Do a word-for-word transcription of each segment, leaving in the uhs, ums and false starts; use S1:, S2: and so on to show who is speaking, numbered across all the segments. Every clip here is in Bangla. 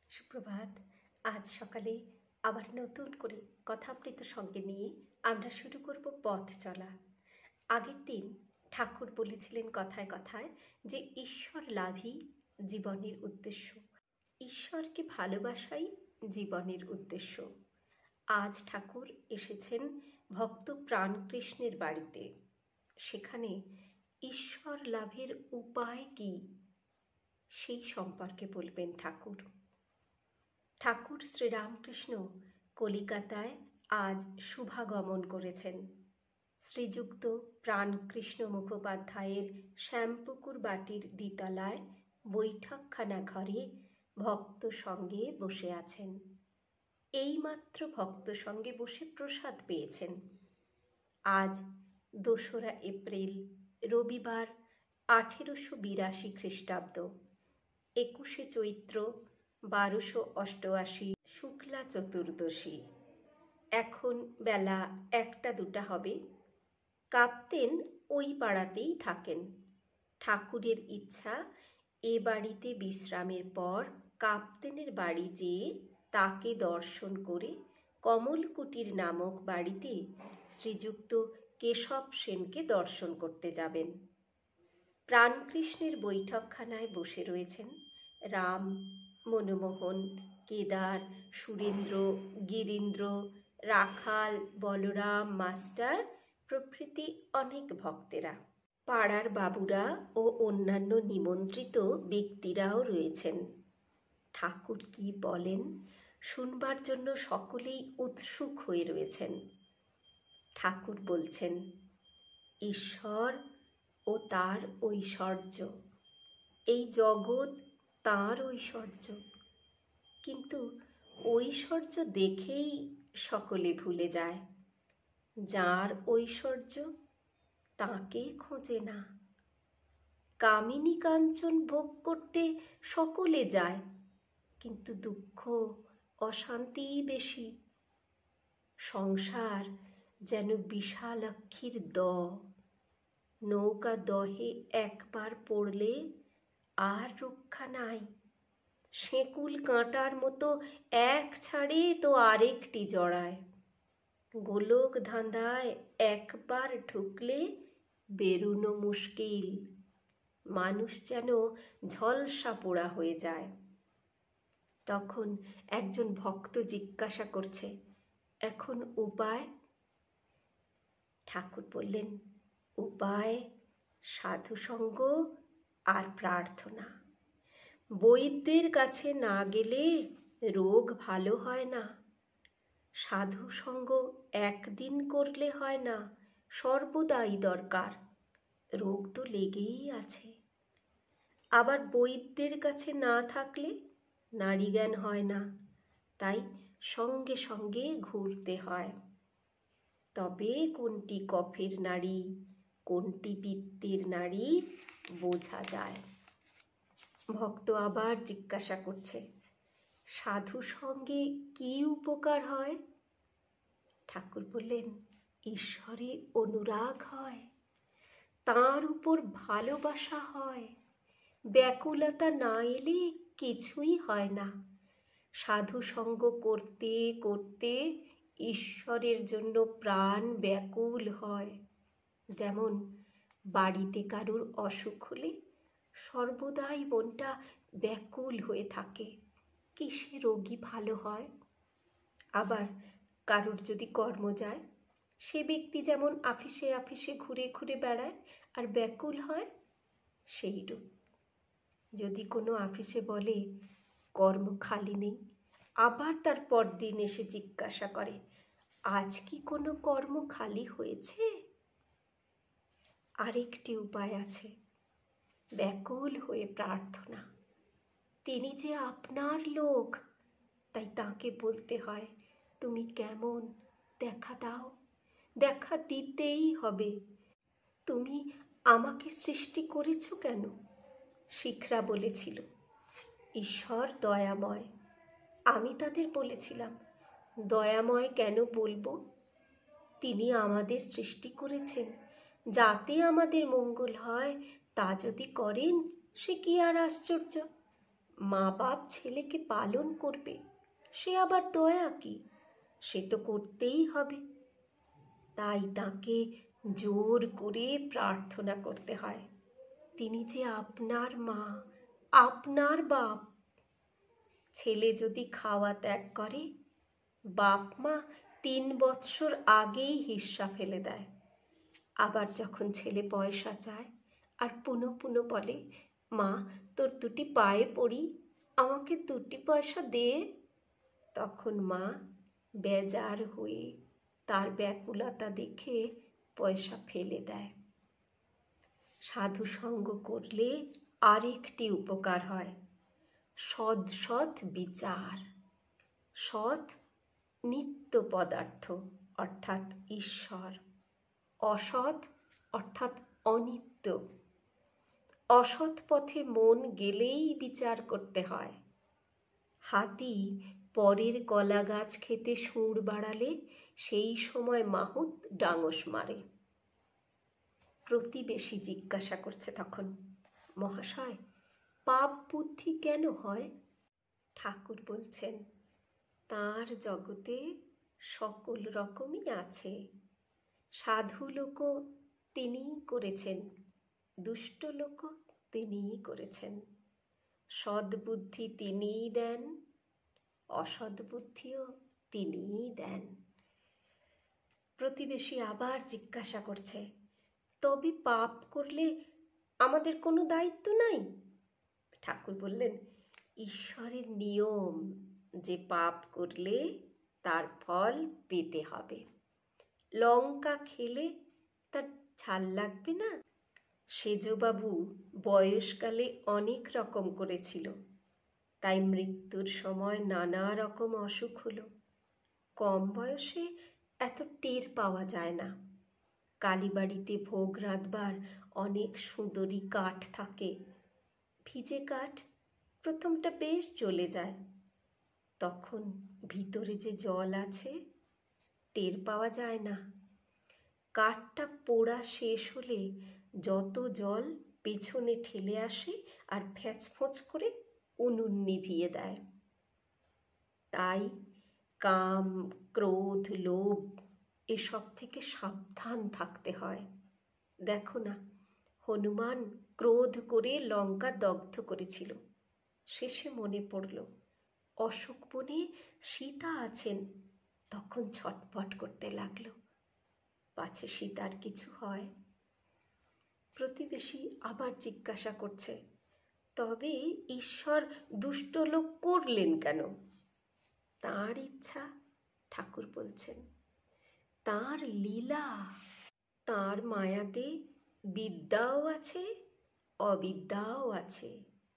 S1: সুপ্রভাত। আজ সকালে আবার নতুন করে কথামৃত সঙ্গে নিয়ে আমরা শুরু করব পথ চলা। আগের দিন ঠাকুর বলেছিলেন কথায় কথায় যে ঈশ্বর লাভই জীবনের উদ্দেশ্য, ঈশ্বরকে ভালোবাসাই জীবনের উদ্দেশ্য। আজ ঠাকুর এসেছেন ভক্ত প্রাণকৃষ্ণের বাড়িতে। সেখানে ঈশ্বর লাভের উপায় কি সেই সম্পর্কে বলবেন ঠাকুর। ঠাকুর শ্রীরামকৃষ্ণ কলিকাতায় আজ শুভাগমন করেছেন। শ্রীযুক্ত প্রাণকৃষ্ণ মুখোপাধ্যায়ের শ্যামপুকুর বাটির দ্বিতলায় বৈঠকখানা ঘরে ভক্ত সঙ্গে বসে আছেন। এইমাত্র ভক্ত সঙ্গে বসে প্রসাদ পেয়েছেন। আজ দোসরা এপ্রিল, রবিবার, আঠেরোশো বিরাশি খ্রিস্টাব্দ, একুশে চৈত্র, বারোশো অষ্টআশি শুক্লা চতুর্দশী। এখন বেলা একটা দুটা হবে। কাপ্তেন ওই পাড়াতেই থাকেন। ঠাকুরের ইচ্ছা এ বাড়িতে বিশ্রামের পর কাপ্তেনের বাড়ি যেয়ে তাকে দর্শন করে কমলকুটির নামক বাড়িতে শ্রীযুক্ত কেশব সেনকে দর্শন করতে যাবেন। প্রাণকৃষ্ণের বৈঠকখানায় বসে রয়েছেন রাম, মনমোহন, কেদার, সুরেন্দ্র, গিরীন্দ্র, রাখাল, বলরাম মাস্টার প্রভৃতি অনেক ভক্তেরা। পাড়ার বাবুরা ও অন্যান্য নিমন্ত্রিত ব্যক্তিরাও রয়েছেন। ঠাকুর কি বলেন শুনবার জন্য সকলেই উৎসুক হয়ে রয়েছেন। ঠাকুর বলছেন, ঈশ্বর ও তার ঐশ্বর্য, এই জগৎ তাঁর ঐশ্বর্য। কিন্তু ঐশ্বর্য দেখেই সকলে ভুলে যায়। যার ঐশ্বর্য তাকে খোঁজে না। কামিনী কাঞ্চন ভোগ করতে সকলে যায়, কিন্তু দুঃখ অশান্তিই বেশি। সংসার যেন বিশালাক্ষীর দ, নৌকা দহে একবার পড়লে আর রক্ষা নাই। সেকুল কাঁটার মতো এক ছাড়ে তো আরেকটি জড়ায়। গোলক ধাঁধায় একবার ঢুকলে বেরুনো মুশকিল। মানুষ যেন ঝলসা পোড়া হয়ে যায়। তখন একজন ভক্ত জিজ্ঞাসা করছে, এখন উপায়? ঠাকুর বললেন, উপায় সাধুসঙ্গ আর প্রার্থনা। বৈদ্যের কাছে না গেলে রোগ ভালো হয় না। সাধু সঙ্গ একদিন করলে হয় না, সর্বদাই দরকার। রোগ তো লেগেই আছে। আবার বৈদ্যের কাছে না থাকলে নাড়ি জ্ঞান হয় না, তাই সঙ্গে সঙ্গে ঘুরতে হয়। তবে কোনটি কফের নাড়ি, কোনটি পিত্তের নাড়ি বোঝা যায়। ভক্ত আবার জিজ্ঞাসা করছে, সাধু সঙ্গে কি উপকার হয়? ঠাকুর বললেন, ঈশ্বরে অনুরাগ হয়, তাঁর উপর ভালোবাসা হয়। ব্যাকুলতা না এলে কিছুই হয় না। সাধু সঙ্গ করতে করতে ঈশ্বরের জন্য প্রাণ ব্যাকুল হয়। যেমন বাড়িতে কারুর অসুখ হলে সর্বদাই মনটা ব্যাকুল হয়ে থাকে, কিসে রোগী ভালো হয়। আবার কারুর যদি কর্ম যায়, সে ব্যক্তি যেমন আফিসে আফিসে ঘুরে ঘুরে বেড়ায় আর ব্যাকুল হয়, সেইরূপ যদি কোনো আফিসে বলে কর্ম খালি নেই, আবার তার পরদিন এসে জিজ্ঞাসা করে, আজ কি কোনো কর্ম খালি হয়েছে? আরেকটি উপায় আছে, ব্যাকুল হয়ে প্রার্থনা। তিনি যে আপনার লোক, তাই তাকে বলতে হয়, তুমি কেমন, দেখা দাও, দেখা দিতেই হবে। তুমি আমাকে সৃষ্টি করেছ কেন? শিখরা বলেছিল, ঈশ্বর দয়াময়। আমি তাদের বলেছিলাম, দয়াময় কেন বলবো? তিনি আমাদের সৃষ্টি করেছেন যাতে আমাদের মঙ্গল হয়। তা যদি করেন সে কি আর আশ্চর্য। মা বাপ ছেলেকে পালন করবে, সে আবার দয়া কি, সে তো করতেই হবে। তাই তাকে জোর করে প্রার্থনা করতে হয়, তিনি যে আপনার মা, আপনার বাপ। ছেলে যদি খাওয়া ত্যাগ করে, বাপ মা তিন বৎসর আগেই হিস্সা ফেলে দেয়। আবার যখন ছেলে পয়সা চায় আর পুনঃ পুনঃ বলে, মা তোর দুটি পায়ে পড়ি, আমাকে দুটি পয়সা দে, তখন মা বেজার হয়ে তার ব্যাকুলতা দেখে পয়সা ফেলে দেয়। সাধু সঙ্গ করলে আরেকটি উপকার হয়, সৎ সৎ বিচার। সৎ নিত্য পদার্থ অর্থাৎ ঈশ্বর, অসৎ অর্থাৎ অনিত্য। অসৎ পথে মন গেলেই বিচার করতে হয়। হাতি পরের কলা গাছ খেতে সুর বাড়ালে সেই সময় মাহুত ডাঙস মারে। প্রতিবেশী জিজ্ঞাসা করছে তখন, মহাশয়, পাপ বুদ্ধি কেন হয়? ঠাকুর বলছেন, তাঁর জগতে সকল রকমই আছে। সাধু লোকও তিনিই করেছেন, দুষ্ট লোকও তিনিই করেছেন। সদ্বুদ্ধি তিনিই দেন, অসদ্বুদ্ধিও তিনিই দেন। প্রতিবেশী আবার জিজ্ঞাসা করছে, তবে পাপ করলে আমাদের কোনো দায়িত্ব নাই? ঠাকুর বললেন, ঈশ্বরের নিয়ম যে পাপ করলে তার ফল পেতে হবে। লঙ্কা খেলে তার ঝাল লাগবে না? সেজবাবু বয়সকালে অনেক রকম করেছিল, তাই মৃত্যুর সময় নানা রকম অসুখ হলো। কম বয়সে এত টের পাওয়া যায় না। কালীবাড়িতে ভোগ রাঁধবার অনেক সুন্দরী কাঠ থাকে। ভিজে কাঠ প্রথমটা বেশ জ্বলে যায়, তখন ভিতরে যে জল আছে টের পাওয়া যায় না। কাঠটা পোড়া শেষ হলে যত জল পেছনে ঠেলে আসে আর ফ্যাঁচফোঁচ করে উনুন নিভিয়ে দেয়। তাই কাম, ক্রোধ, লোভ এসব থেকে সাবধান থাকতে হয়। দেখো না, হনুমান ক্রোধ করে লঙ্কা দগ্ধ করেছিল। শেষে মনে পড়ল অশোক বনে সীতা আছেন, তখন ছটফট করতে লাগলো, পাছে সীতার কিছু হয়। প্রতিবেশী আবার জিজ্ঞাসা করছে, তবে ঈশ্বর দুষ্ট লোক করলেন কেন? তাঁর ইচ্ছা, ঠাকুর বলছেন, তাঁর লীলা। তাঁর মায়াতে বিদ্যাও আছে, অবিদ্যাও আছে।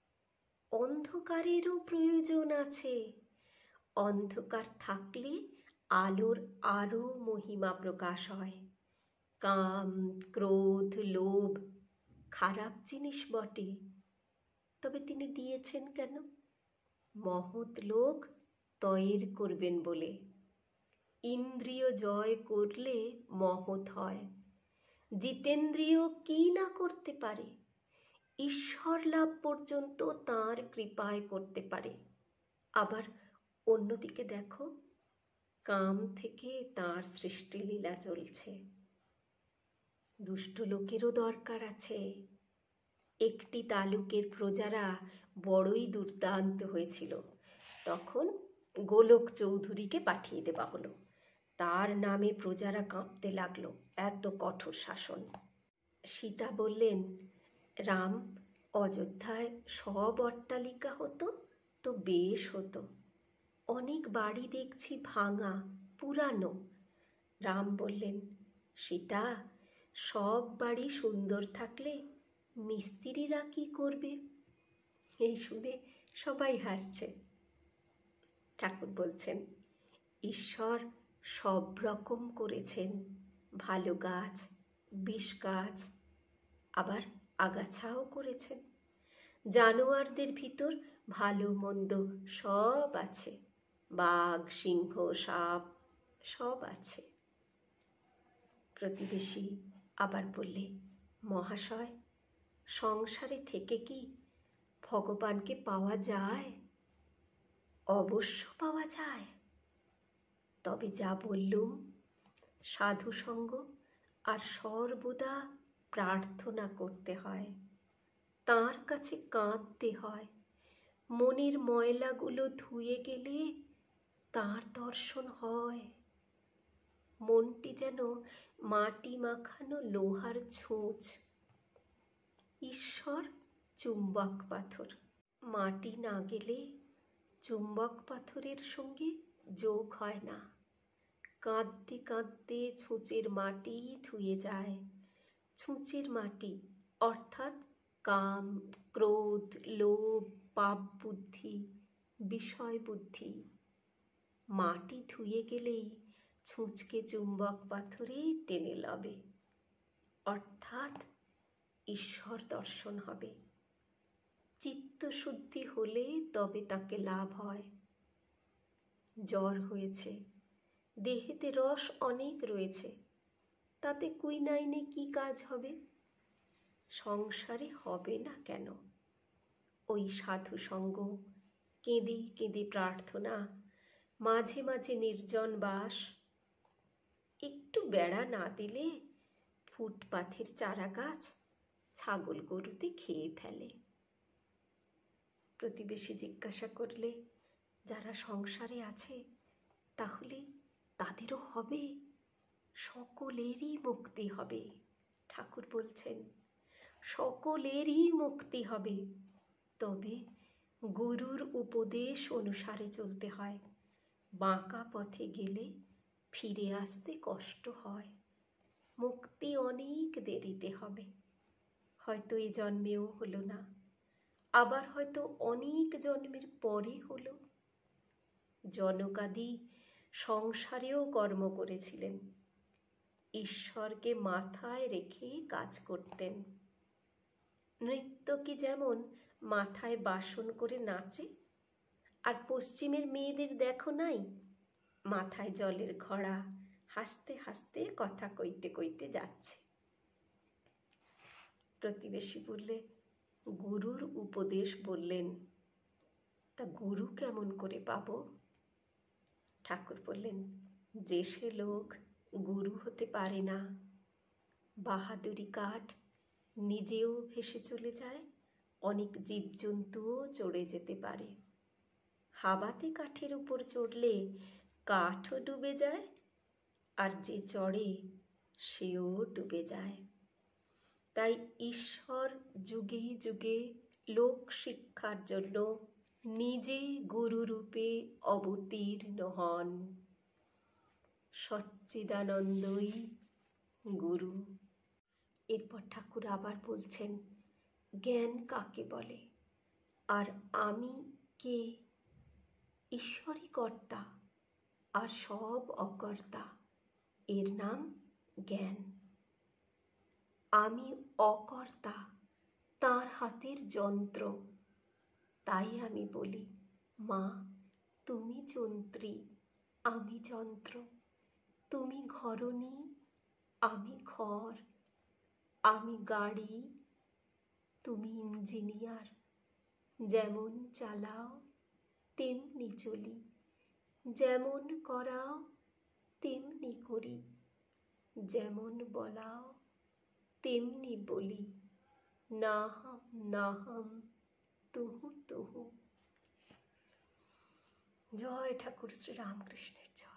S1: অন্ধকারেরও প্রয়োজন আছে। অন্ধকার থাকলে আলোর আরও মহিমা প্রকাশ হয়। কাম, ক্রোধ, লোভ খারাপ জিনিস বটে, তবে তিনি দিয়েছেন কেন? মহৎ লোক তয়ের করবেন বলে। ইন্দ্রিয় জয় করলে মহৎ হয়। জিতেন্দ্রিয় কি না করতে পারে, ঈশ্বর লাভ পর্যন্ত তাঁর কৃপায় করতে পারে। আবার অন্যদিকে দেখো, কাম থেকে তাঁর সৃষ্টিলীলা চলছে। দুষ্ট লোকেরও দরকার আছে। একটি তালুকের প্রজারা বড়ই দুর্দান্ত হয়েছিল, তখন গোলক চৌধুরীকে পাঠিয়ে দেওয়া হলো। তার নামে প্রজারা কাঁপতে লাগলো, এত কঠোর শাসন। সীতা বললেন, রাম, অযোধ্যায় সব অট্টালিকা হতো তো বেশ হতো। অনেক বাড়ি দেখছি ভাঙা, পুরানো। রাম বললেন, সীতা, সব বাড়ি সুন্দর থাকলে মিস্ত্রিরা কি করবে? এই শুনে সবাই হাসছে। ঠাকুর বলছেন, ঈশ্বর সব রকম করেছেন, ভালো গাছ, বিষ গাছ, আবার আগাছাও করেছেন। জানোয়ারদের ভিতর ভালো মন্দ সব আছে, বাঘ, সিংহ, সাপ সব আছে। প্রতিবেশী আবার বললে, মহাশয়, সংসারে থেকে কি ভগবানকে পাওয়া যায়? অবশ্য পাওয়া যায়। তবে যা বললুম, সাধুসঙ্গ আর সর্বদা প্রার্থনা করতে হয়, তাঁর কাছে কাঁদতে হয়। মনের ময়লাগুলো ধুয়ে গেলে তাঁর দর্শন হয়। মনটি যেন মাটি মাখানো লোহার ছুঁচ, ঈশ্বর চুম্বক পাথর। মাটি না গেলে চুম্বক পাথরের সঙ্গে যোগ হয় না। কাঁদতে কাঁদতে ছুঁচের মাটি ধুয়ে যায়। ছুঁচের মাটি অর্থাৎ কাম, ক্রোধ, লোভ, পাপ বুদ্ধি, বিষয় বুদ্ধি। মাটি ধুয়ে গেলেই ছুঁচকে চুম্বক পাথরে টেনে লবে, অর্থাৎ ঈশ্বর দর্শন হবে। চিত্তশুদ্ধি হলে তবে তাকে লাভ হয়। জ্বর হয়েছে, দেহেতে রস অনেক রয়েছে, তাতে কুইনাইনে কি কাজ হবে? সংসারে হবে না কেন? ওই সাধু সঙ্গ, কেঁদে কেঁদে প্রার্থনা, মাঝে মাঝে নির্জন বাস। একটু বেড়া না দিলে ফুটপাথের চারা গাছ ছাগল গরুতে খেয়ে ফেলে। প্রতিবেশী জিজ্ঞাসা করলে, যারা সংসারে আছে তাহলে তাদেরও হবে? সকলেরই মুক্তি হবে। ঠাকুর বলছেন, সকলেরই মুক্তি হবে। তবে গুরুর উপদেশ অনুসারে চলতে হয়। বাঁকা পথে গেলে ফিরে আসতে কষ্ট হয়। মুক্তি অনেক দেরিতে হবে। হয়তো এই জন্মেও হলো না, আবার হয়তো অনেক জন্মের পরে হলো। জনকাদি সংসারেও কর্ম করেছিলেন, ঈশ্বরকে মাথায় রেখে কাজ করতেন। নৃত্যকে যেমন মাথায় বাসন করে নাচে, আর পশ্চিমের মেয়েদের দেখো নাই, মাথায় জলের ঘড়া, হাসতে হাসতে কথা কইতে কইতে যাচ্ছে। প্রতিবেশী বললে, গুরুর উপদেশ বললেন, তা গুরু কেমন করে পাবো? ঠাকুর বললেন, যে সে লোক গুরু হতে পারে না, বাহাদুরি কাঠ নিজেও ভেসে চলে যায়, অনেক জীবজন্তুও চড়ে যেতে পারে। হাওয়াতে কাঠের উপর চড়লে কাঠও ডুবে যায়, আর যে চড়ে সেও ডুবে যায়। তাই ঈশ্বর যুগে যুগে লোক শিক্ষার জন্য নিজে গুরুরূপে অবতীর্ণ হন। সচ্চিদানন্দই গুরু। এরপর ঠাকুর আবার বলছেন, জ্ঞান কাকে বলে, আর আমি কে? ঈশ্বরই কর্তা, আর সব অকর্তা, এর নাম জ্ঞান। আমি অকর্তা, তার হাতের যন্ত্র। তাই আমি বলি, মা তুমি যন্ত্রী, আমি যন্ত্র। তুমি ঘরণী, আমি ঘর। আমি গাড়ি, তুমি ইঞ্জিনিয়ার। যেমন চালাও তেমনি চলি, যেমন করাও তেমনি করি, যেমন বলাও তেমনি বলি। নাহম নাহম তুহু তুহু। জয় ঠাকুর শ্রী রামকৃষ্ণের জয়।